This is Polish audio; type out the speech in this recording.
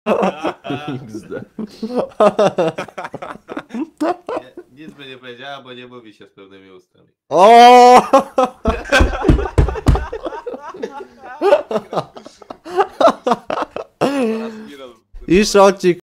XD. Nic by nie powiedziała, bo nie mówi się z pełnymi ustami. O! I szocik.